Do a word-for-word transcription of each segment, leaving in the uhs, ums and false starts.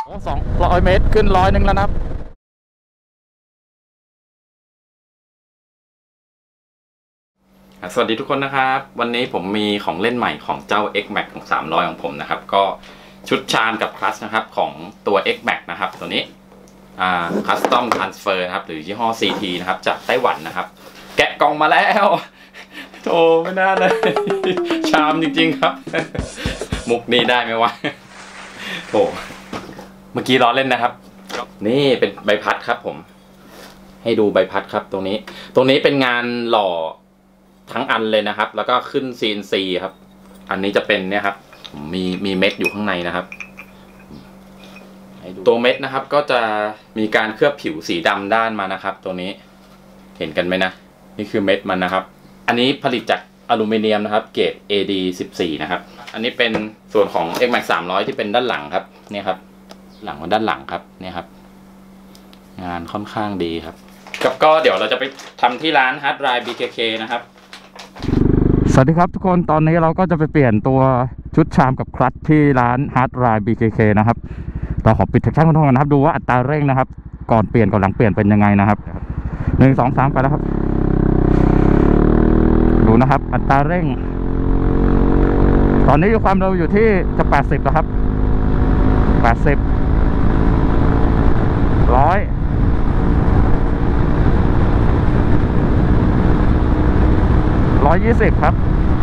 โอ้สองร้อยเมตรขึ้นร้อยหนึ่งแล้วนะครับสวัสดีทุกคนนะครับวันนี้ผมมีของเล่นใหม่ของเจ้า X Max ของสามร้อยของผมนะครับก็ชุดชามกับคลัตช์นะครับของตัว X Max นะครับตัวนี้อ่า Custom Transfer นะครับหรือยี่ห้อ ซี ที นะครับจากไต้หวันนะครับแกะกล่องมาแล้วโธ่ไม่น่าเลยชามจริงๆครับมุกนี้ได้ไหมวะโธ่เมื่อกี้ล้อเล่นนะครับนี่เป็นใบพัดครับผมให้ดูใบพัดครับตรงนี้ตรงนี้เป็นงานหล่อทั้งอันเลยนะครับแล้วก็ขึ้น ซี เอ็น ซี ครับอันนี้จะเป็นเนี่ยครับมีมีเม็ดอยู่ข้างในนะครับตัวเม็ดนะครับก็จะมีการเคลือบผิวสีดำด้านมานะครับตรงนี้เห็นกันไหมนะนี่คือเม็ดมันนะครับอันนี้ผลิตจากอลูมิเนียมนะครับเกรด เอ ดี สิบสี่ นะครับอันนี้เป็นส่วนของ X Max สามร้อยที่เป็นด้านหลังครับเนี่ยครับหลังมาด้านหลังครับเนี่ยครับงานค่อนข้างดีครับก็เดี๋ยวเราจะไปทำที่ร้าน Hard Drive บี เค เค นะครับสวัสดีครับทุกคนตอนนี้เราก็จะไปเปลี่ยนตัวชุดชามกับคลัตช์ที่ร้าน Hard Drive บี เค เค นะครับเราขอปิดแท็กชั่นกันนะครับดูว่าอัตราเร่งนะครับก่อนเปลี่ยนก่อนหลังเปลี่ยนเป็นยังไงนะครับหนึ่งสองสามไปแล้วครับดูนะครับอัตราเร่งตอนนี้อยู่ความเร็วอยู่ที่จะแปดสิบแล้วครับแปดสิบร้อยร้อยยี่สิบครับ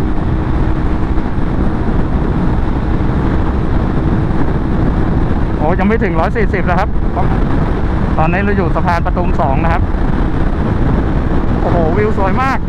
โอ้ยังไม่ถึงร้อยสี่สิบแล้วครับตอนนี้เราอยู่สะพานประตูสองนะครับโอ้โหวิวสวยมาก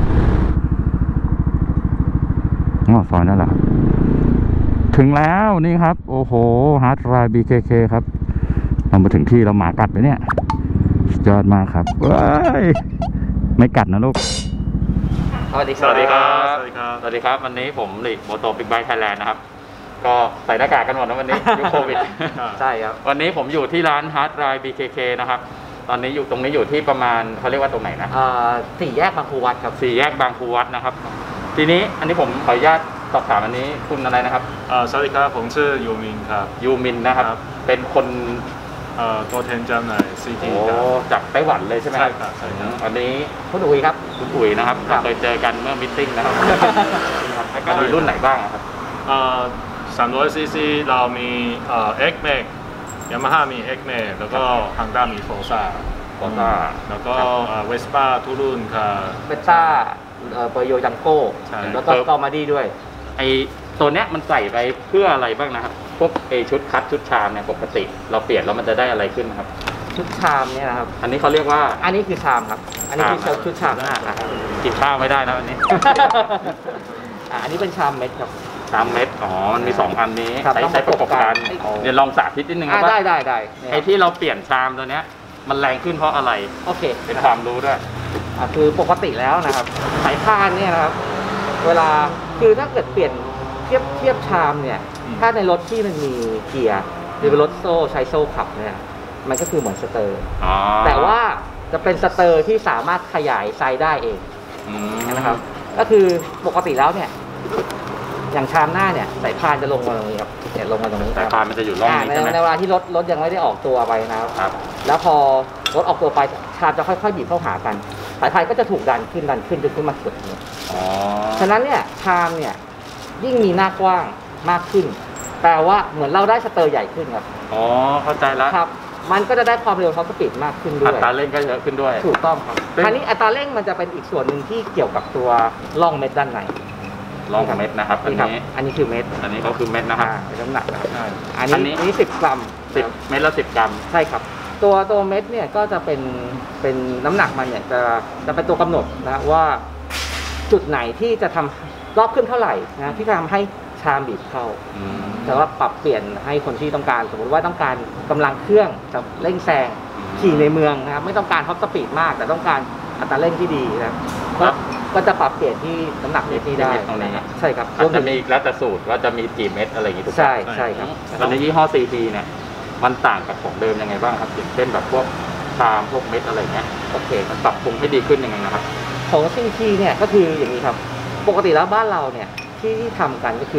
อ๋อซอยนั่นแหละถึงแล้วนี่ครับโอ้โห Hard Drive บี เค เค ครับเรามาถึงที่เราหมากัดไปเนี่ยยอดมากครับเว้ยไม่กัดนะลูกสวัสดีครับสวัสดีครับสวัสดีครับสวัสดีครับวันนี้ผมหลีกโมโตบิ๊กไบค์ไทยแลนด์นะครับก็ใส่หน้ากากกันหมดนะวันนี้ยุคโควิดใช่ครับวันนี้ผมอยู่ที่ร้าน Hard Drive บี เค เค นะครับตอนนี้อยู่ตรงนี้อยู่ที่ประมาณเขาเรียกว่าตรงไหนนะสี่แยกบางครูวัดครับสี่แยกบางครูวัดนะครับทีนี้อันนี้ผมขออนุญาตสอบถามอันนี้คุณอะไรนะครับสวัสดีครับผมชื่อยูมินครับยูมินนะครับเป็นคนตัวแทนจำหน่ายซีทีจากไต้หวันเลยใช่ไหมใช่ครับใช่ครับอันนี้คุณอุ๋ยครับคุณอุ๋ยนะครับเคยเจอกันเมื่อมิทติ้งนะครับแล้วก็มีรุ่นไหนบ้างครับสามร้อยซีซีเรามีเอ็กแม็กยามาฮ่ามีเอ็กแม็กแล้วก็ฮันด้ามีโฟซ่าโฟซ่าแล้วก็เวสป้าทุกรุ่นค่ะเวสป้าเปอร์โยจังโก้แล้วก็กอมาดี้ด้วยไอตัวเนี้ยมันใส่ไปเพื่ออะไรบ้างนะครับพวกไอชุดคัตชุดชามเนี่ยปกติเราเปลี่ยนแล้วมันจะได้อะไรขึ้นครับชุดชามเนี่ยนะครับอันนี้เขาเรียกว่าอันนี้คือชามครับอันนี้คือชุดชามนะครับกินข้าวไม่ได้นะอันนี้อันนี้เป็นชามเม็ดครับชามเม็ดอ๋อมันมีสองอันนี้ใช้ใช้ประกบกันเดี๋ยวลองสาธิตนิดนึงครับได้ได้ได้ไอที่เราเปลี่ยนชามตัวเนี้ยมันแรงขึ้นเพราะอะไรโอเคเป็นความรู้ด้วยคือปกติแล้วนะครับสายพานเนี่ยนะครับเวลาคือถ้าเกิดเปลี่ยนเทียบเทียบชามเนี่ยถ้าในรถที่มันมีเกียร์หรือเป็นรถโซ่ใช้โซ่ขับเนี่ยมันก็คือเหมือนสเตอร์แต่ว่าจะเป็นสเตอร์ที่สามารถขยายไซส์ได้เองนะครับก็คือปกติแล้วเนี่ยอย่างชามหน้าเนี่ยสายพานจะลงมาตรงนี้ครับเนี่ยลงมาตรงนี้สายพานมันจะอยู่ร่องนี้ใช่ไหมในเวลาที่รถรถยังไม่ได้ออกตัวไปนะครับแล้วพอรถออกตัวไปชามจะค่อยๆบีบเข้าหากันสายพานก็จะถูกดันขึ้นดันขึ้นจนขึ้นมาสุดนี้ฉะนั้นเนี่ยชามเนี่ยยิ่งมีหน้ากว้างมากขึ้นแปลว่าเหมือนเราได้สเตอร์ใหญ่ขึ้นครับอ๋อเข้าใจแล้วครับมันก็จะได้ความเร็วท็อปสปีดมากขึ้นด้วยอัตราเร่งก็เยอะขึ้นด้วยถูกต้องครับคราวนี้อัตราเร่งมันจะเป็นอีกส่วนหนึ่งที่เกี่ยวกับตัวร่องเม็ดด้านในร่องเม็ดนะครับอันนี้อันนี้คือเม็ดอันนี้ก็คือเม็ดนะครับเป็นน้ำหนักอันนี้อันนี้สิบกรัมสิบเม็ดละสิบกรัมใช่ครับตัวตัวเม็ดเนี่ยก็จะเป็นเป็นน้ำหนักมันเนี่ยจะจะเป็นตัวกำหนดนะว่าจุดไหนที่จะทำรอบขึ้นเท่าไหร่นะที่จะทำให้ชามบีบเข้าแต่ว่าปรับเปลี่ยนให้คนที่ต้องการสมมติว่าต้องการกำลังเครื่องจะเร่งแซงขี่ในเมืองนะครับไม่ต้องการท็อปสปีดมากแต่ต้องการอัตราเร่งที่ดีนะครับก็จะปรับเปลี่ยนที่น้ำหนักเม็ดนี้ได้ตรงนี้ใช่ครับจะมีแล้วแต่สูตรว่าจะมีกี่เม็ดอะไรอย่างนี้ถูกไหมใช่ใช่ครับตอนนี้ยี่ห้อ ซี ที เนี่ยมันต่างกับของเดิมยังไงบ้างครับอย่างเช่นแบบพวกชามพวกเม็ดอะไรเงี้ยโอเคมันปรับปรุงให้ดีขึ้นยังไงนะครับของ ซี ที เนี่ยก็คืออย่างนี้ครับปกติแล้วบ้านเราเนี่ยที่ทำกันก็คือ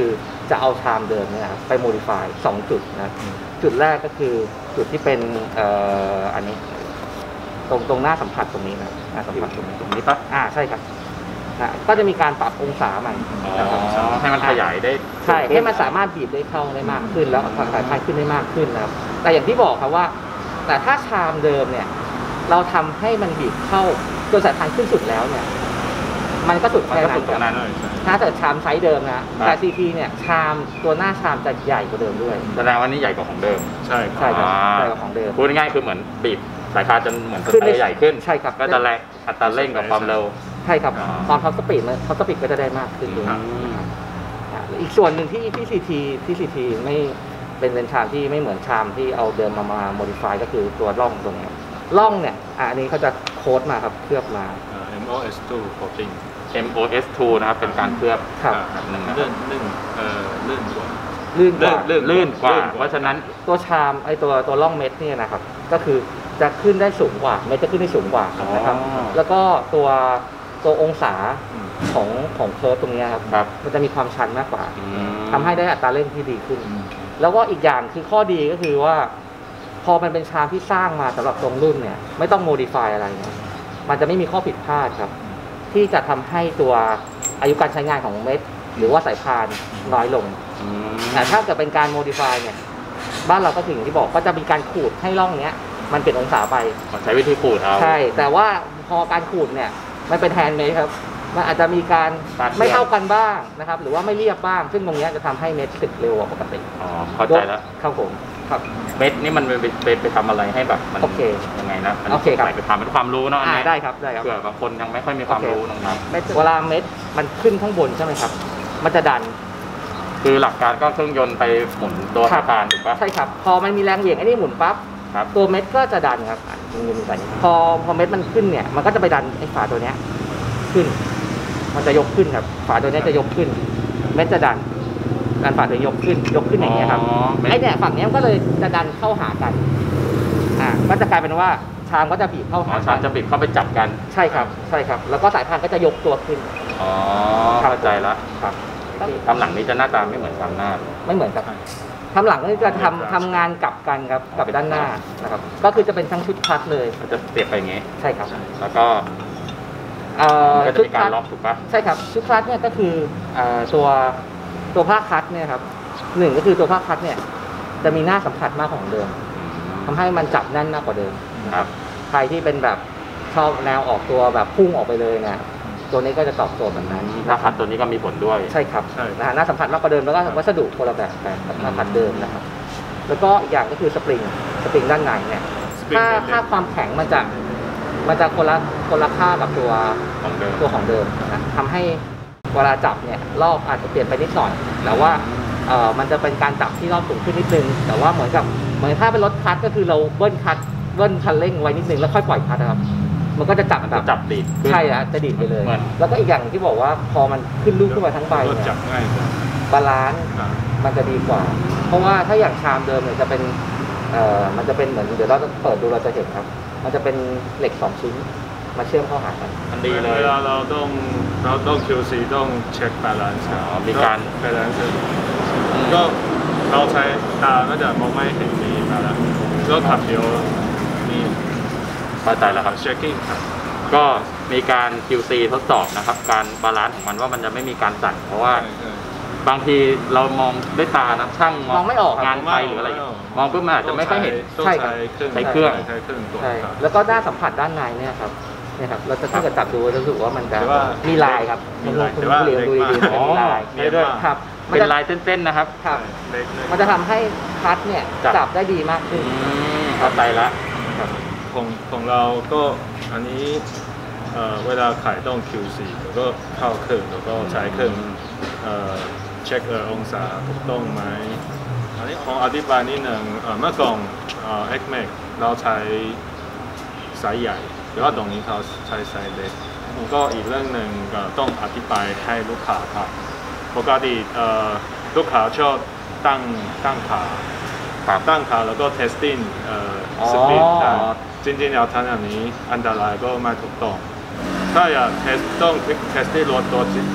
จะเอาชามเดิมเนี่ยไปโมดิฟายสองจุดนะจุดแรกก็คือจุดที่เป็นเอ่ออันนี้ตรงตรงหน้าสัมผัสตรงนี้นะหน้าสัมผัสตรงนี้ตรงนี้ปะอ่าใช่ครับอ่ะก็จะมีการปรับองศาใหม่อ๋อนะครับให้มันขยายได้ใช่ให้มันสามารถบีบได้เข้าได้มากขึ้น แล้วสายพานขึ้นได้มากขึ้นนะครับแต่อย่างที่บอกครับว่า แต่ถ้าชามเดิมเนี่ย เราทำให้มันบีบเข้าจนสายพานขึ้นสุดแล้วเนี่ย มันก็สุดมันแค่ก็นั้สุดนตรงนั้นถ้าเกิดชามไซส์เดิมนะแต่ซีทีเนี่ยชามตัวหน้าชามจะใหญ่กว่าเดิมด้วยแสดงว่านี่ใหญ่กว่าของเดิมใช่คใช่รับครับอ่าใหญ่กว่าของเดิมพูดง่ายๆคือเหมือนบีบสายพานจนเหมือนสขึ้นเตได้อร์ใหญ่ขึ้นใช่ครับก็จะแรงอัตราเร่งกับความเร็วใช่ครับอ๋อตอนท็อปสปีดมันท็อปสปีดก็จะได้มากขึ้นด้วยอืมอ่ะอีกส่วนหนึ่งที่ที่ซีทีที่ซีทีไม่เป็นเป็นชามที่ไม่เหมือนชามที่เอาเดิมมามาโมดิฟายก็คือตัวร่องตรงนี้ร่องเนี่ยอ่ะอันนี้เขาจะโค้ดมาครับเคลือบมาเอ่อ เอ็ม โอ เอส ทู coating เอ็ม โอ เอส ทู นะครับเป็นการเคลือบครับแบบหนึ่งนะลื่นลื่นเอ่อลื่นกว่าลื่นกว่าลื่นลื่นกว่าลื่นกว่าเพราะฉะนั้นตัวชามไอตัวตัวร่องเม็ดเนี่ยนะครับ ก็คือจะขึ้นได้สูงกว่าเม็ดจะขึ้นได้สูงกว่านะครับอ๋อแล้วก็ตัวตัวองศาอืมของของเคิร์ฟตรงเนี้ยครับครับมันจะมีความชันมากกว่าอืมทำให้ได้อัตราเร่งที่ดีขึ้น แล้วก็อีกอย่างคือข้อดีก็คือว่า พอมันเป็นชามที่สร้างมาสำหรับตรงรุ่นเนี่ย ไม่ต้องโมดิฟายอะไรเนี่ยมันจะไม่มีข้อผิดพลาดครับ ที่จะทำให้ตัวอายุการใช้งานของเม็ดหรือว่าสายพานน้อยลงอืมแต่ถ้าเกิดเป็นการโมดิฟายเนี่ย บ้านเราก็ถึงที่บอกก็จะมีการขูดให้ร่องเนี้ย มันเปลี่ยนองศาไปใช้วิธีขูดเอาใช่ แต่ว่าพอการขูดเนี่ย มันเป็นแฮนด์เมดครับ มันอาจจะมีการตัดเชือกไม่เท่ากันบ้างนะครับ หรือว่าไม่เรียบบ้าง ซึ่งตรงเนี้ยจะทำให้เม็ดสึกเร็วกว่าปกติอ๋อเข้าใจแล้วครับผมครับเม็ดนี่มันไปไปไปทำอะไรให้แบบมันโอเคยังไงนะมันโอเคครับไปทำเป็นความรู้เนาะอันอ่านี้ได้ครับได้ครับเผื่อบางคนยังไม่ค่อยมีความโอเครู้ตรงนั้นเม็ดเวลาเม็ดมันขึ้นข้างบนใช่ไหมครับ มันจะดันคือหลักการก็เครื่องยนต์ไปหมุนตัวครัสาบยพานถูกปะใช่ครับ พอมันมีแรงเหวี่ยงไอ้นี่หมุนปั๊บครับตัวเม็ดก็จะดันครับอ่ะมันมีแบบนี้พอพอเม็ดมันขึ้นเนี่ย มันก็จะไปดันไอ้ฝาตัวเนี้ยขึ้น มันจะยกขึ้นครับ ฝาตัวเนี้ยจะยกขึ้น เม็ดจะดัน ดันฝาตัวนี้ยกขึ้น ยกขึ้นอย่างเงี้ยครับอ๋อเม็ดไอ้เนี่ยฝั่งเนี้ยมันก็เลยจะดันเข้าหากัน อ่า ก็จะกลายเป็นว่าชามก็จะบีบเข้าอ๋หาอกัชามจะบิดเข้าไปจับกันใช่ครับ ใช่ครับ แล้วก็สายพานก็จะยกตัวขึ้นอ๋อเข้าใจละครับทำหลังนี้จะหน้าตาไม่เหมือนทำหน้าไม่เหมือนกับทำหลังก็จะทำทำงานกลับกันครับกลับด้านหน้านะครับ ก็คือจะเป็นทั้งชุดคัดเลยมันจะเสียบไปอย่างงี้ใช่ครับแล้วก็เอ่อมันก็จะชุดมีกาคัรดล็อกถูกปะใช่ครับชุดคัดเนี่ยก็คือเอ่อตัวตัวผ้าคัดเนี่ยครับหนึ่งก็คือตัวผ้าคัดเนี่ยจะมีหน้าสัมผัสมากกว่าของเดิม ทำให้มันจับแน่นมากกว่าเดิมครับใครที่เป็นแบบชอบแนวออกตัวแบบพุ่งออกไปเลยเนี่ยตัวนี้ก็จะตอบโจทย์แบบนั้นถ้าคัดตัวนี้ก็มีผลด้วยใช่ครับใช่นะฮะหน้าสัมผัสมากกว่าเดิมแล้วก็วัสดุคนละแบบกันกับหน้าคัดเดิมนะครับ แล้วก็อีกอย่างก็คือสปริงสปริงด้านในเนี่ย Spring ค่าเล็กๆค่าความแข็งมันจะมันจะคนละคนละค่ากับตัวของเดิมตัวของเดิมนะทำให้เวลาจับเนี่ยรอบอาจจะเปลี่ยนไปนิดหน่อย แต่ว่าเอ่อมันจะเป็นการจับที่รอบสูงขึ้นนิดนึง แต่ว่าเหมือนกับเหมือนถ้าเป็นรถคัทก็คือเราเบิ้ลคัทเบิ้ลคันเร่งไว้นิดนึงแล้วค่อยปล่อยคัทนะครับ มันก็จะจับมันแบจะบจับดีดขึ้นใช่อะจะดีดไปเลยเหมือนแล้วก็อีกอย่างที่บอกว่าพอมันขึ้นลูกขึ้นมาทั้งใบก็เนี่จัยบง่ายกว่าบาลานซ์อ่ามันจะดีกว่า เพราะว่าถ้าอย่างชามเดิมเนี่ยจะเป็นเอ่อมันจะเป็นเหมือนเดี๋ยวเราจะเปิดดูเราจะเห็นครับ มันจะเป็นเหล็กสองชิ้นมาเชื่อมเข้าหากันมันดีเลยเวลาเราต้องเราต้อง คิว ซี ต้องเช็ค balance อ๋อมีการ balance ก็เราใช้ตาน่าจะมองไม่เห็นมี balance ก็ขับเดียวมีเข้าใจแล้วครับ checking ครับก็มีการ คิว ซี ทดสอบนะครับ การบาลานซ์ของมันว่ามันจะไม่มีการสั่นเพราะว่าบางทีเรามองด้วยตานะช่างมองไม่ออกครับงานไทยหรืออะไรมองปุ๊บมันอาจจะไม่ค่อยเห็นต้องใช่ครัใช้บเครื่องใช้เครื่องใช้เครื่องตรวจใช่ครับแล้วก็ด้านสัมผัสด้านในเนี่ยครับเนี่ยครับเราจะถ้าเกิดจับดูจะรู้สึกว่ามันจะแต่ว่ามีลายครับมีลายคุณแต่ว่าคุณเรียนดูเล็กดีๆมากมันจะมีลายเนียนมากครับมันเป็นจะลายเส้นๆนะครับครับเล็กๆมันจะทำให้คัดเนี่ยจับจับได้ดีมากขึ้อืนมเข้าใจละของของเราก็อันนี้เอ่อเวลาขายต้อง คิว ซี แล้วก็เข้าเครื่องแล้วก็ใช้เครื่องเอ่อเช็คเอ่อองศาถูกต้องไหมอันนี้ของอธิบายนิดหนึ่งเอ่อเมื่อก่อนเอ่อ X Max เราใช้สายใหญ่แต่ว่าตรงนี้เขาใช้สายเล็กผมก็อีกเรื่องหนึ่งก็ต้องอธิบายให้ลูกค้าครับปกติเอ่อลูกค้าชอบตั้งตั้งขาครับตั้งขาแล้วก็ testing เอ่ออ๋อสปีดได้จริงๆแล้วทำอย่างนี้อันตรายก็ไม่ถูกต้องถ้าอยาก test ต้อง testing รถรถ test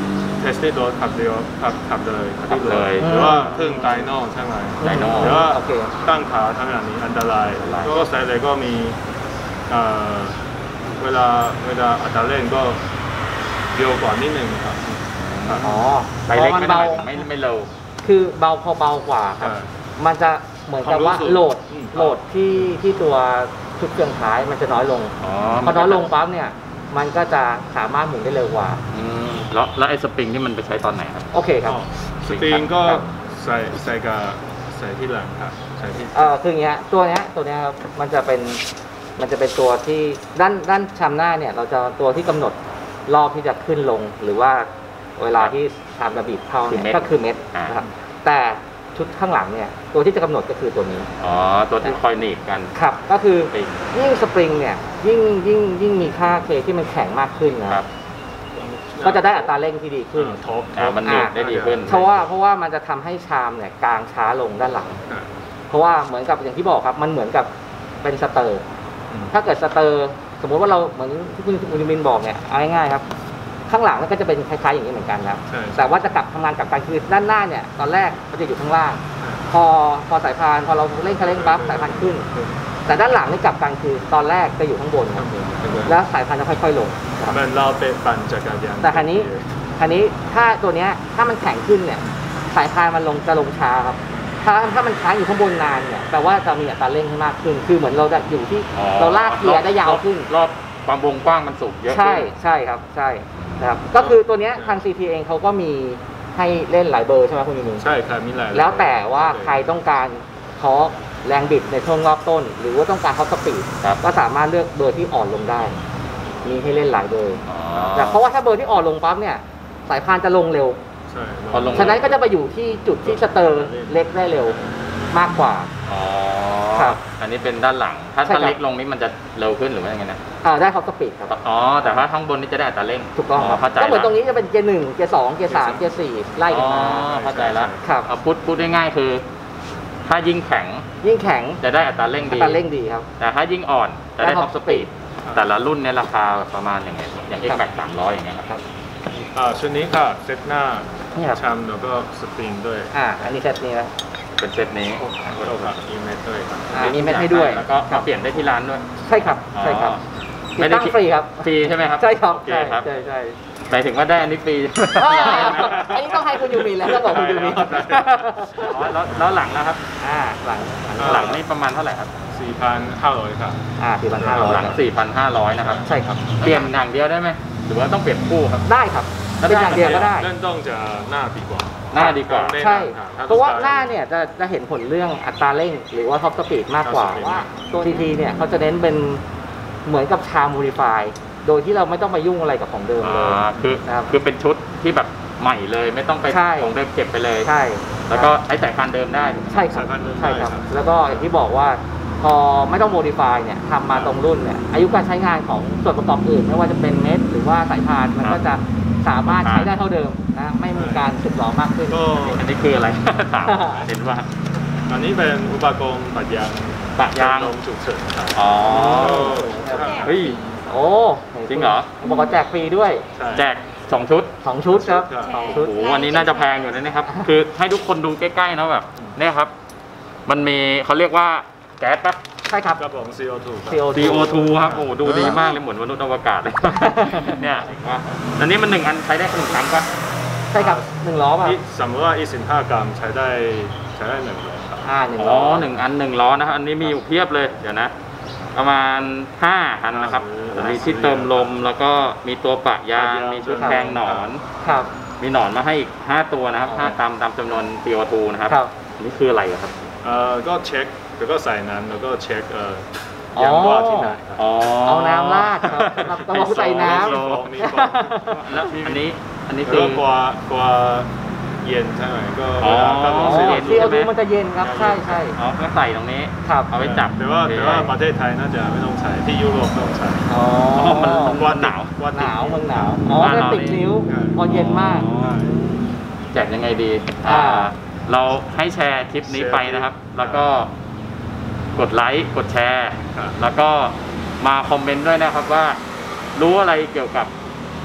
สติรถขับเดียวขับขับเลยขับขับเลยหรือว่าเครื่องไดโน่ใช่ไหมไดโน่หรือว่าโอเคตั้งขาทำอย่างนี้อันตรายอันตรายก็ใส่เลยก็มีเอ่อเวลาเวลาอัตราเร่งก็เร็วกว่านิดนึงครับครับอ๋อไปเล็กพอไม่นได้เบาไม่ไม่เร็วคือเบาพอเบากว่าครับใช่มันจะเหมือนกับว่าความรู้สึกโหลดอืมโหลดที่ที่ตัวชุดเครื่องท้ายมันจะน้อยลงอ๋อพอน้อยลงปั๊บเนี่ยมันก็จะสามารถหมุนได้เร็วกว่าอืมแล้วแล้วไอ้สปริงที่มันไปใช้ตอนไหนครับโอเคครับอ๋อสปริงก็ครับใส่ใส่กับใส่ที่หลังครับใส่ที่เออคืออย่างเงี้ยตัวเนี้ยตัวเนี้ยครับมันจะเป็นมันจะเป็นตัวที่ด้านด้านชามหน้าเนี่ยเราจะตัวที่กำหนดรอบที่จะขึ้นลง หรือว่าเวลาที่ชามระบีบเข้าคือเม็เนี่ดยก็คือเม็ดอ่านนะครับแต่ชุดข้างหลังเนี่ยตัวที่จะกำหนดก็คือตัวนี้อ๋อ ตัวที่คอยหนีบกันครับก็คือสปริงยิ่งสปริงเนี่ยยิ่งยิ่งยิ่งมีค่าเคที่มันแข็งมากขึ้นนะครับ ก็จะได้อัตราเร่งที่ดีขึ้นท็อปอ่ามันหนีบได้ดีขึ้นเพราะว่าเพราะว่ามันจะทำให้ชามเนี่ยกลางช้าลงด้านหลัง เพราะว่าเหมือนกับอย่างที่บอกครับมันเหมือนกับเป็นสเตอร์ ถ้าเกิดสเตอร์สมมติว่าเราเหมือนที่คุณคุณมินบอกเนี่ยเอาง่ายๆครับ ข้างหลังมันก็จะเป็นคล้ายๆอย่างนี้เหมือนกันครับใช่แต่ว่าจะกลับทำงานกลับกันคือด้านหน้าเนี่ยตอนแรกมันจะอยู่ข้างล่าง พอพอสายพานพอเราเร่งคันเร่งปั๊บสายพานขึ้น แต่ด้านหลังนี่กลับกันคือตอนแรกจะอยู่ข้างบนครับแล้วสายพานจะค่อยๆลงครับมันเราเป็นปั่นจักรยานแต่คันนี้คันนี้ถ้าตัวเนี้ยถ้ามันแข็งขึ้นเนี่ยสายพานมันลงจะลงช้าครับ ถ้าถ้ามันค้างอยู่ข้างบนนานเนี่ยแปลว่าจะมีอัตราเร่งให้มากขึ้น คือเหมือนเราจะอยู่ที่อ๋อเราลากเกียร์ได้ยาวขึ้นรอบความวงกว้างมันสูงเยอะใช่ขึ้นใช่ครับใช่นะครับก็คือตัวเนี้ยทาง ซี ที เองเขาก็มีให้เล่นหลายเบอร์ใช่ไหมคุณมินใช่ครับมีหลายแล้วแต่ว่าใครต้องการทอร์กแรงบิดในช่วงรอบต้น หรือว่าต้องการท็อปสปีดครับก็สามารถเลือกเบอร์ที่อ่อนลงได้ มีให้เล่นหลายเบอร์อ๋อแต่เพราะว่าถ้าเบอร์ที่อ่อนลงปั๊บเนี่ยสายพานจะลงเร็วใช่พอลงฉะนั้นก็จะไปอยู่ที่จุดที่สเตอร์เล็กได้เร็วมากกว่าอ๋อครับอันนี้เป็นด้านหลัง ถ้าใช่ครับถ้าเล็กลงนี้มันจะเร็วขึ้นหรือว่ายังไงนะอ่าได้ท็อปสปีดครับอ๋อ แต่ว่าข้างบนนี่จะได้อัตราเร่งถูกต้องครับเข้าใจก็เหมือนละตรงนี้จะเป็นเกียร์หนึ่งเกียร์สองเกียร์สามเกียร์สี่ไล่กันมาอ๋อเข้าใจละครับเอาพูดพูดง่ายๆคือ ถ้ายิ่งแข็งยิ่งแข็งจะได้อัตราเร่งอัดีตราเร่งดีครับแต่ถ้ายิ่งอ่อนจะได้ได้ท็ท็ออปปสสปีปีดดแต่ละรุ่นเนี่ยราคาประมาณอย่างไงอย่าง X Max สามร้อยอย่างเงี้ยครับอ่าชุดนี้ค่ะเซตหน้านี่ครับชามแล้วก็สปริงด้วยอ่าอันนี้เซตนี้นะเป็นเซตนี้แล้วก็อีเมทด้วยครับอ่ามีเม็ดให้ด้วยแล้วก็มาเปลี่ยนได้ที่ร้านด้วยใช่ครับใช่ครับไม่ติดได้ตั้งฟรีครับฟรีใช่ไหมครับใช่ครับโอเคใช่ครับใช่ใช่หมายถึงว่าได้อันนี้ฟรีอ่าอันนี้ต้องให้คุณยูมินแล้วต้องบอกคุณยูมินอ๋อแล้วแล้วหลังนะครับอ่าหลังหลังนี่ประมาณเท่าไหร่ครับสี่พันห้าร้อยครับอ่าสี่พันห้าร้อยหลัง สี่พันห้าร้อย นะครับใช่ครับเปลี่ยนอย่างเดียวได้ไหมหรือว่าต้องเปลี่ยนคู่ครับได้ครับแล้วเป็นอย่างเดียวก็ได้เริ่มต้นจะหน้าดีกว่าหน้าดีกว่าแนะนำใช่ครับเพราะว่าหน้าเนี่ยจะจะเห็นผลเรื่องอัตราเร่ง หรือว่าท็อปสปีดมากกว่า Top speed ว่าตัวทีทีเนี่ยเขาจะเน้นเป็นเหมือนกับชาร์มูดิฟายโดยที่เราไม่ต้องไปยุ่งอะไรกับของเดิมอ่เลยาคือนะครับคือเป็นชุดที่แบบใหม่เลยไม่ต้องไปใช่ของเดิมเก็บไปเลยใช่แล้วก็ใช้สายพันธุ์เดิมได้ถูกไหมใช่ครับสายพันธุ์เดิมใช่ครับได้ครับแล้วก็อย่างที่บอกว่าพอไม่ต้องโมดิฟายเนี่ยทำมาตรงรุ่นเนี่ยอายุการใช้งานของส่วนประกอบอื่น ไม่ว่าจะเป็นเม็ดหรือว่าสายพานมันก็จะสามารถใช้ได้เท่าเดิมนะไม่มีการสึกหรอมากขึ้นก็อันนี้คืออะไร ถามเห็นว่าอันนี้เป็นอุปกรณ์ปัดยางปะยางลมฉุกเฉินครับอ๋อก็เฮ้ยโอ้จริงเหรอบอกว่าแจกฟรีด้วยใช่แจกสองชุดสองชุดครับครับสองโอ้ชุดโหวันนี้น่าจะแพงอยู่นะเนี่ยครับ คือให้ทุกคนดูใกล้ๆนะแบบเนี่ยครับ มันมีเขาเรียกว่าแก๊สปะใช่ครับกระป๋อง ซี โอ ทู ครับซี โอซี โอ ทู ครับ โอ้โหดูดีมากเลยเหมือนมนุษย์อวกาศเลย เนี่ยอันนี้มันหนึ่งอันใช้ได้หนึ่งครั้งปะใช่ครับหนึ่งล้อป่ะอีกสมมติว่าอีกสิบห้ากรัมใช้ได้ใช้ได้หนึ่งเลยครับอ่าหนึ่งอ๋ล้ออหนึ่งอันหนึ่งล้อนะครับอันนี้มีอยู่เพียบเลยเดี๋ยวนะ ประมาณห้าอันนะครับอ่ามีมีที่เติมลมแล้วก็มีตัวปะยางปะยางมีชุดครับแทงหนอนครับมีหนอนมาให้อีกห้าตัวนะครับอ๋อห้าตามตามจำนวน ซี โอ ทู นะครับครับอันนี่คืออะไรอะครับเอ่อก็เช็คแล้วก็ใส่น้ำแล้วก็เช็คเอ่ออ๋อยางว่าที่ไหนครับอ๋อเอาน้ำราดครับสำหรับกระบอกใส่น้มีฟองมีฟองแล้วอันนี้อันนี้แล้วคืก็ำกลัวกลัวเย็นใช่ไหมก็อ๋อเวลากระำป๋อ๋อองซีเโอซีทูโอทูมันจะเย็นครับ ใช่ใช่อ๋อก็ใส่ตรงนี้ครับเอาไว้จับแต่ว่าโอเคแต่ว่าประเทศไทยน่าจะไม่ต้องใช้ที่ยุโรปต้องใช้อ๋ออ๋อมันมันหนาววัดหนาวมันหนาว อ๋อบ้านจะเราติดนิ้วใช่พอเย็นมากอ๋อ แจกยังไงดีอ่าอ่าเราให้แชร์คลิปนี้ไปนะครับ แล้วก็กดไลค์กดแชร์ครับแล้วก็มาคอมเมนต์ด้วยนะครับว่า รู้อะไรเกี่ยวกับ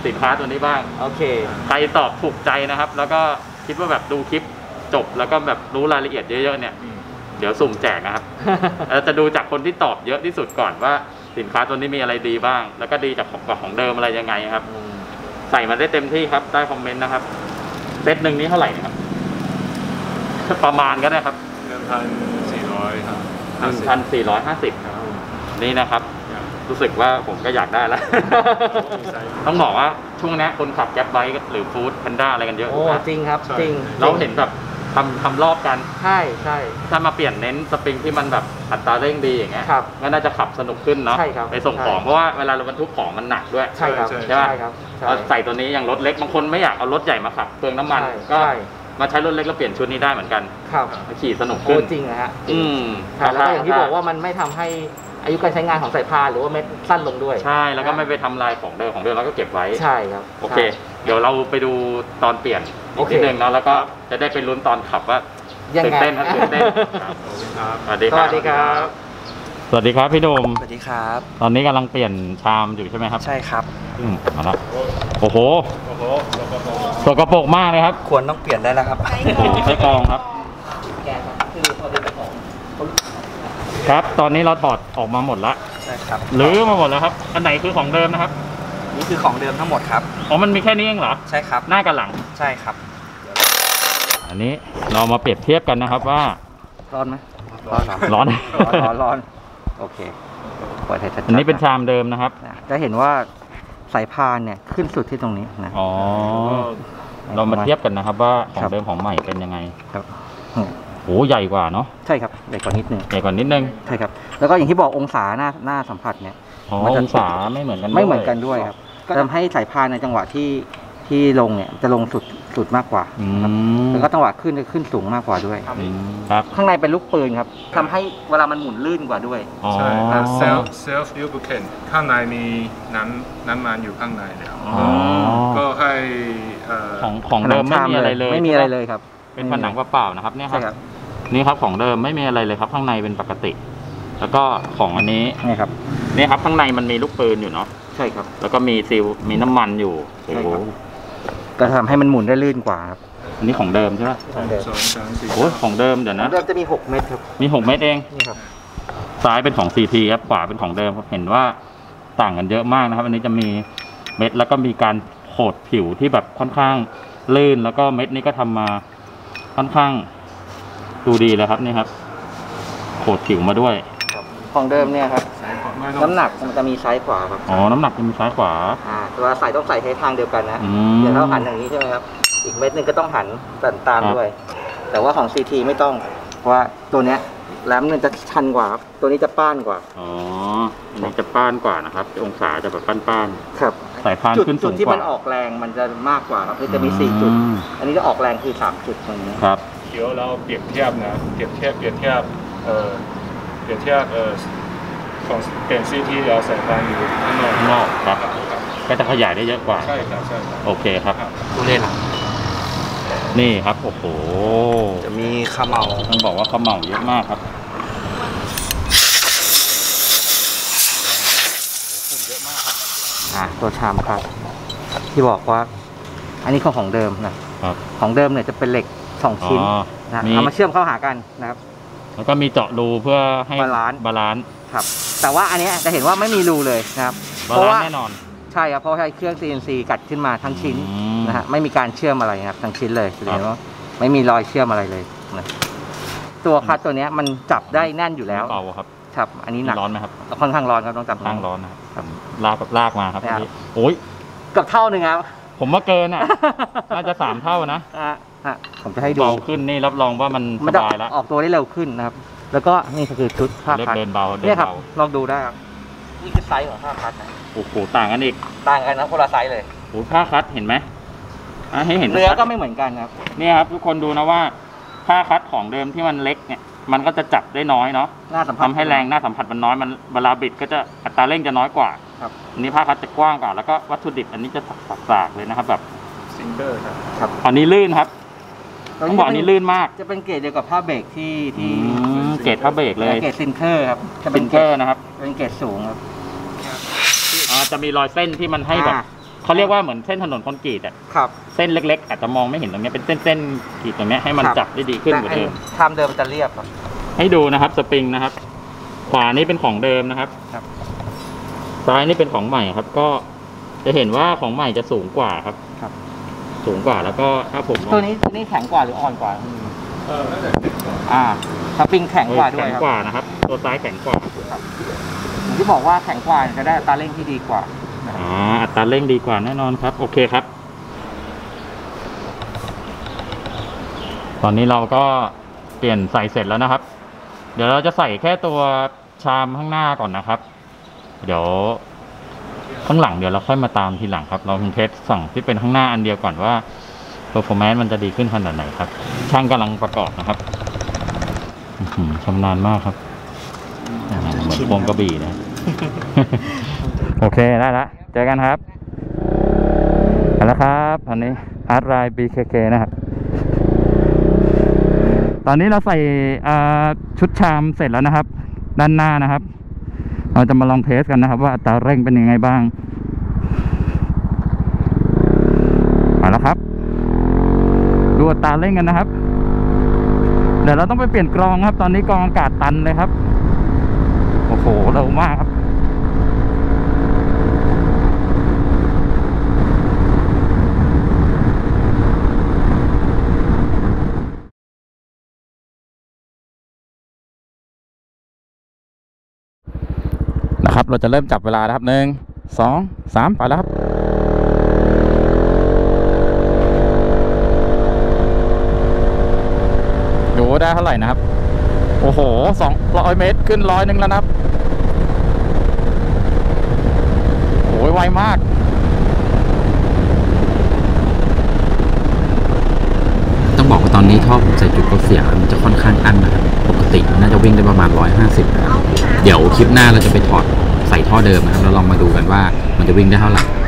สินค้าตัวนี้บ้างโอเคใครตอบถูกใจนะครับ แล้วก็คิดว่าแบบดูคลิปจบแล้วก็แบบรู้รายละเอียดเยอะๆเนี่ยเดี๋ยวสุ่มแจกนะครับ เราจะดูจากคนที่ตอบเยอะที่สุดก่อนว่าสินค้าตัวนี้มีอะไรดีบ้าง แล้วก็ดีจากของกับของเดิมอะไรยังไงครับ ใส่มาได้เต็มที่ครับได้คอมเมนต์นะครับเซตหนึ่งนี้เท่าไหร่นะครับ ประมาณก็ได้ครับหนึ่งพันสี่ร้อยครับหนึ่งพันสี่ร้อยห้าสิบนี่นะครับ รู้สึกว่าผมก็อยากได้แล้ว ต้องบอกว่าช่วงนี้คนขับแก๊ปไบค์หรือฟู้ดแพนด้าอะไรกันเยอะโอ้จริงครับจริงเราเห็นแบบทำทำรอบกันใช่ใช่ถ้ามาเปลี่ยนเน้นสปริงที่มันแบบอัตราเร่งดีอย่างเงี้ยครับก็น่าจะขับสนุกขึ้นเนาะใช่ครับไปส่งของใช่เพราะว่าเวลาเราบรรทุกของมันหนักด้วยใช่ครับใช่ป่ะใช่ครับใช่เราใส่ตัวนี้อย่างรถเล็กบางคนไม่อยากเอารถใหญ่มาขับเปลืองน้ำมันใช่ก็ใช่มาใช้รถเล็กแล้วเปลี่ยนชุดนี้ได้เหมือนกันครับขี่สนุกโอ้ขึ้นจริงนะฮะอืมใช่แล้วก็อย่างที่บอกว่ามันไม่ทำให้อายุการใช้งานของสายพานหรือว่าเม็ดสั้นลงด้วยใช่แล้วก็ไม่ไปทำลายของเดิมของเดิมเราก็เก็บไว้ใช่ครับโอเค เดี๋ยวเราไปดูตอนเปลี่ยนโออีกเคทีหนึ่งเนาะแล้วก็จะได้ไปลุ้นตอนขับว่ายังตื่นไงเต้นครับตื่นเต้นครับสวัสดีสครับวัสดีครับสวัสดีครับพี่โดมสวัสดีครับตอนนี้กำลังเปลี่ยนชามอยู่ใช่ไหมครับใช่ครับอืมมาแล้วโอ้โหโอ้โหสกปรกมากเลยครับควรต้องเปลี่ยนได้แล้วครับโอ้โหใช้กรองครับแกครับคือพอดีเป็นของครับ ตอนนี้เราถอดออกมาหมดละใช่ครับหรือมาหมดแล้วครับ อันไหนคือของเดิมนะครับนี่คือของเดิมทั้งหมดครับอ๋อมันมีแค่นี้เองเหรอใช่ครับหน้ากับหลังใช่ครับอันนี้เรามาเปรียบเทียบกันนะครับว่าร้อนไหมร้อนครับร้อนร้อนร้อนร้อนโอเคเปิดให้ชัดๆอันนี้เป็นชามเดิมนะครับนะจะเห็นว่าสายพานเนี่ยขึ้นสุดที่ตรงนี้นะอ๋อ เรามาเทียบกันนะครับว่าขอครังบเดิมของใหม่เป็นยังไงครับอืมโหใหญ่กว่าเนาะใช่ครับใหญ่กว่านิดนึงใหญ่กว่านิดนึงใช่ครับแล้วก็อย่างที่บอกองศาหน้าหน้าสัมผัสเนี่ยอ๋อมันจะองศาไม่เหมือนกันด้วยไม่เหมือนกันด้วยครับก็ทำให้สายพานในจังหวะที่ที่ลงเนี่ยจะลงสุดสุดมากกว่าอืครับมแล้วก็จังหวะขึ้นจะขึ้นสูงมากกว่าด้วยอืมครับข้างในเป็นลูกปืนครับทำให้เวลามันหมุนลื่นกว่าด้วยอ๋อใช่เซลฟ์เซลฟ์ยูบูเคนข้างในมีน้ำน้ำมันอยู่ข้างในแล้วอ๋อก็ให้เอ่อของของเดิมไม่มีอะไรเลยไม่มีอะไรเลยครับเป็นผนังเปล่าๆนะครับเนี่ยคใช่รับครับนี่ครับของเดิมไม่มีอะไรเลยครับ ข้างในเป็นปกติ แล้วก็ของอันนี้นี่ครับนี่ครับข้างในมันมีลูกปืนอยู่เนาะใช่ครับแล้วก็มีซีลมีน้ำมันอยู่โอ้ใช่โหครับ ก็ทำให้มันหมุนได้ลื่นกว่าครับอันนี้ของเดิมใช่ไหมสองสองสามสี่โอ้ยของเดิมเดี๋ยวนะเดิมจะมีหกเม็ดครับมีหกเม็ดเองนี่ครับซ้ายเป็นของ ซี ที ครับขวาเป็นของเดิมครับเห็นว่าต่างกันเยอะมากนะครับ อันนี้จะมีเม็ดแล้วก็มีการโขดผิวที่แบบค่อนข้างลื่น แล้วก็เม็ดนี้ก็ทำมาค่อนข้างดูดีเลยครับนี่ครับโขดผิวมาด้วยของเดิมเนี่ยครับสายขวาไม่ต้องน้ำหนักมันจะมีซ้ายขวาครับอ๋อน้ำหนักจะมีซ้ายขวาอ่าเวลาใส่ต้องใส่ใช้ทางเดียวกันนะอืมเดี๋ยวเราหันอย่างนี้ใช่ไหมครับ อีกเม็ดหนึ่งก็ต้องหันตันตามครับด้วย แต่ว่าของ ซี ที ไม่ต้อง เพราะว่าตัวเนี้ยแหลมมันจะชันกว่าครับ ตัวนี้จะป้านกว่าอ๋ออันนี้จะป้านกว่านะครับองศาจะแบบป้านครับๆสายพานจุดขึ้นจุสูดงที่กว่ามันออกแรงมันจะมากกว่าครับคือจะมีสี่จุดอืมอันนี้จะออกแรงคือสามจุดตรงนี้ครับเดี๋ยวเราเปรียบเทียบนะเปรียบเทียบเปรียบเทียบเอ่อเปรียบเทียบเอ่อของเปลี่ยนซีที่เราใส่พานอยู่ข้างนอกข้างนอกครับ ก็จะขยายได้เยอะกว่าใช่ครับใช่ครับโอเคครับผู้เล่นนี่ครับโอ้โหจะมีขมเหลาต้องบอกว่าเขาเหมาเยอะมากครับอ่าตัวชามครับ ที่บอกว่า อันนี้ของของเดิมนะครับ ของเดิมเนี่ยจะเป็นเหล็กสองชิ้นอ๋อนะมีเอามาเชื่อมเข้าหากันนะครับแล้วก็มีเจาะรูเพื่อให้บาลานซ์บาลานซ์ครับ แต่ว่าอันเนี้ยจะเห็นว่าไม่มีรูเลยนะครับบาเพราะลานว่าซ์แน่นอนใช่ครับเพราะใช้เครื่อง ซี เอ็น ซี กัดขึ้นมาทั้งชิ้นอืมนะฮะไม่มีการเชื่อมอะไรนะครับทั้งชิ้นเลยแสดงว่าไม่มีรอยเชื่อมอะไรเลยนะตัวคัตตัวเนี้ยมันจับได้แน่นอยู่แล้วเบาครับครับ อันนี้หนักร้อนไหมครับค่อนข้างร้อนครับต้องจับข้างร้อนนะครับครับลากลากมาครับครับเมื่อกี้โอ้ยเกับเท่าหนึ่งครับผมว่าเกินอ่ะ น่าจะสามเท่านะอ่ะฮะผมจะให้ดูเบาขึ้นนี่รับรองว่ามันสมันจะบายแล้วออกตัวได้เร็วขึ้นนะครับ แล้วก็นี่ก็คือชุดผ้าเล็กคัดเดินเบาเดิเนี่ยนครับเบาลองดูได้ครับนี่คือไซส์ของผ้าคัดนะโอ้โหต่างกันอีกต่างกันนะคนละไซส์เลยโอ้โหผ้าคัดเห็นไหมอ่ะให้เห็นเนื้อชัดก็ไม่เหมือนกันครับเนี่ยครับทุกคนดูนะว่าผ้าคัดของเดิมที่มันเล็กเนี่ยมันก็จะจับได้น้อยเนาะหน้าสัมผัสทำให้แรงหน้าสัมผัสมันน้อยมันเวลาบิดก็จะอัตราเร่งจะน้อยกว่าครับอันนี้ผ้าคัดจะกว้างกว่าแล้วก็วัตถุดิบอันนี้จะสากๆเลยนะครับแบบซิงเกอร์ครับครับอันนี้ลื่นครับต้องบอกอันนี้ลื่นมากจะเป็นเกรดเดียวกับผ้าเบรกที่ที่อืมเกรดผ้าเบรกเลยเกรดซินเคอร์ครับจะเป็นเกอร์นะครับเป็นเกรดสูงครับอ่าจะมีรอยเส้นที่มันให้แบบอ่าเขาเรียกว่าเหมือนเส้นถนนคอนกรีตอ่ะครับเส้นเล็กๆอาจจะมองไม่เห็นตรงนี้เป็นเส้นเส้นๆกรีดตรงนี้ให้มันจับได้ดีขึ้นกว่าเดิมชามเดิมมันจะเรียบครับให้ดูนะครับสปริงนะครับ ขวานี่เป็นของเดิมนะครับครับซ้ายนี่เป็นของใหม่ครับ ก็จะเห็นว่าของใหม่จะสูงกว่าครับครับสูงกว่าแล้วก็ถ้าผมตัวนี้ตัวนี้แข็งกว่าหรืออ่อนกว่าเออน่าจะเด็กกว่าอ่าสปริงแข็งกว่าด้วแข็ยงครับกว่านะครับ ตัวซ้ายแข็งกว่าอย่างที่บอกว่าแข็งกว่าจะได้อัตราเร่งที่ดีกว่าอ๋ออัตราเร่งดีกว่าแน่นอนครับ โอเคครับ ตอนนี้เราก็เปลี่ยนใส่เสร็จแล้วนะครับ เดี๋ยวเราจะใส่แค่ตัวชามข้างหน้าก่อนนะครับ เดี๋ยวข้างหลังเดี๋ยวเราค่อยมาตามทีหลังครับ เราเทสสั่งที่เป็นข้างหน้าอันเดียวก่อนว่า performance มันจะดีขึ้นขนาดไหนครับ ช่างกำลังประกอบนะครับอื้อหือชำนาญมากครับอ่าเหมือนพวงกระบี่นะ โอเคได้ละเจอกันครับเอาละครับตอนนี้อาร์ตไลน์ บี เค เค นะครับ ตอนนี้เราใส่ชุดชามเสร็จแล้วนะครับ ด้านหน้านะครับ เราจะมาลองเทสกันนะครับ ว่าอัตราเร่งเป็นยังไงบ้างเอาละครับดูอัตราเร่งกันนะครับ เดี๋ยวเราต้องไปเปลี่ยนกรองครับ ตอนนี้กรองอากาศตันเลยครับโอ้โหเร็วมากครับนะครับเราจะเริ่มจับเวลานะครับหนึ่งสองสามไปแล้วครับดูได้เท่าไหร่นะครับโอ้โหสองร้อยเมตรขึ้นร้อยหนึ่งแล้วนะครับโอ้ยไวมากต้องบอกว่าตอนนี้ท่อผมใส่จุดกดเสียงมันจะค่อนข้างอั้นนะครับปกติน่าจะวิ่งได้ประมาณร้อยห้าสิบเดี๋ยวคลิปหน้าเราจะไปถอดใส่ท่อเดิมนะครับแล้วลองมาดูกันว่ามันจะวิ่งได้เท่าไหร่